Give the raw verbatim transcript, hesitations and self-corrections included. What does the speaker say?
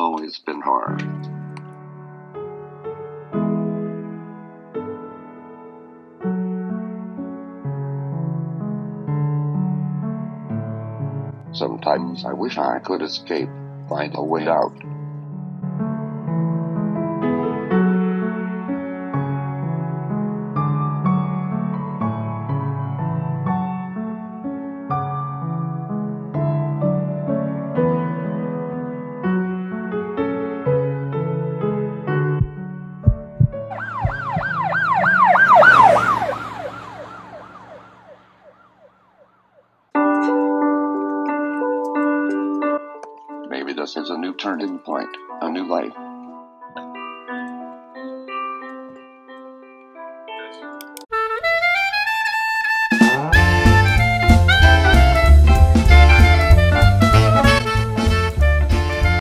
always been hard. Sometimes I wish I could escape, find a way out. Maybe this is a new turning point, a new life.